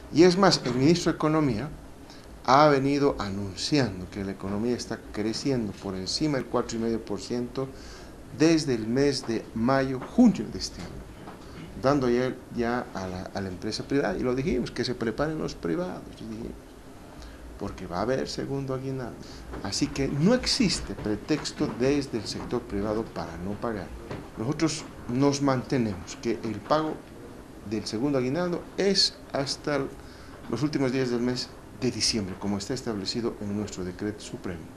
Y es más, el ministro de Economía ha venido anunciando que la economía está creciendo por encima del 4,5% desde el mes de mayo, junio de este año, dando ya a la empresa privada, y lo dijimos, que se preparen los privados, porque va a haber segundo aguinaldo. Así que no existe pretexto desde el sector privado para no pagar. Nosotros nos mantenemos que el pago del segundo aguinaldo es hasta los últimos días del mes de diciembre, como está establecido en nuestro decreto supremo.